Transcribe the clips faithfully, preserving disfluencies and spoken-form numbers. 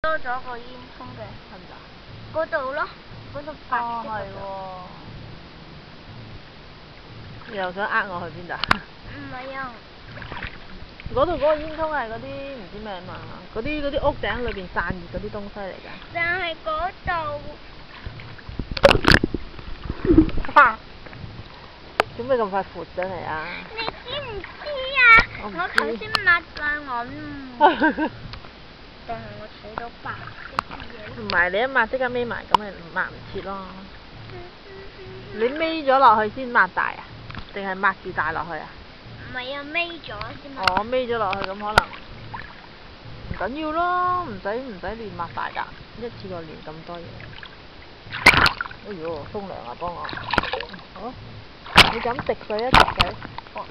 多咗個煙囪嘅， 係咪啊？ 嗰度咯，嗰度白色嗰度。 你又想呃我去邊度？ 唔係啊。 嗰度嗰個煙囪係嗰啲唔知咩嘛，嗰啲嗰啲屋頂裏邊散熱嗰啲東西嚟㗎。 但係嗰度。 做咩咁快闊咗嚟啊？ 你知唔知啊？我頭先抹晒我唔。但係我睇到白色嘅嘢。 唔係你一抹即刻眯埋，咁咪抹唔切咯。你眯咗落去先抹大啊？定係抹住大落去啊？ 唔係啊，眯咗先嘛。 哦，眯咗落去咁可能唔緊要咯，唔使唔使亂抹大㗎，一次過亂咁多嘢。哎呦，沖涼啊，幫我。好，你咁滴水啊，滴水。哦。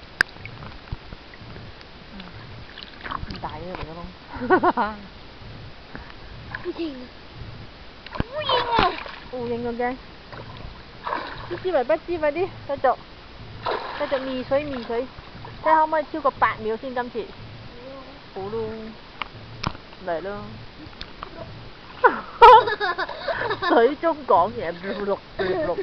嗯。咁大嘅嚟個窿。 烏蠅。烏蠅啊！ 烏蠅咁驚。知之為不知，快啲，繼續，繼續密水密水，睇下可唔可以超過八秒先今次。好咯。嚟咯。水中講嘢，碌碌碌。